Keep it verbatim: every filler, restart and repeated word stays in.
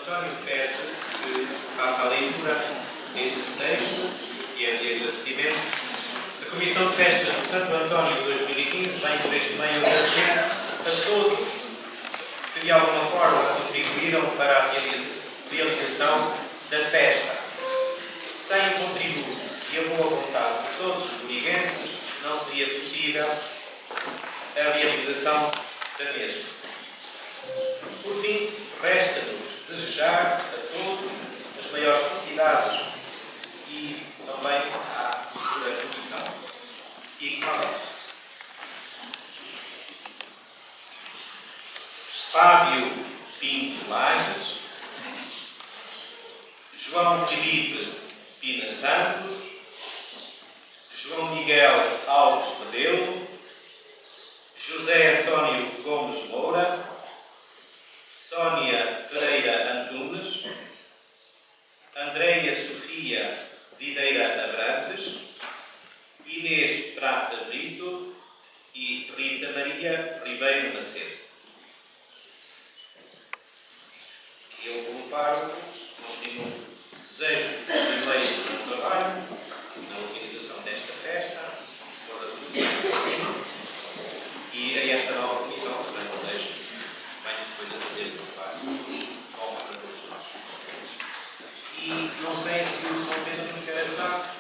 António pede que faça a leitura deste texto e é de agradecimento. A Comissão de Festas de Santo António de dois mil e quinze vem por este meio agradecer a todos que de alguma forma contribuíram para a realização da festa. Sem o contributo e a boa vontade de todos os lurigenses, não seria possível a realização da mesma. Por fim, resta-nos desejar a todos as maiores felicidades e também à futura comissão. E igualmente. Fábio Pinto Lages, João Filipe Pina Santos, João Miguel Alves Rebelo, José António Gomes Moura, Sónia Pereira Antunes, Andreia Sofia Videira Abrantes, Inês Prata Brito e Rita Maria Ribeiro Macedo. E eu, como pároco, continuo. Desejo primeiro um trabalho na organização desta festa, e a esta nova comissão também desejo bem depois de fazer o trabalho honra para todos nós. E não sei se o São Pedro nos quer ajudar.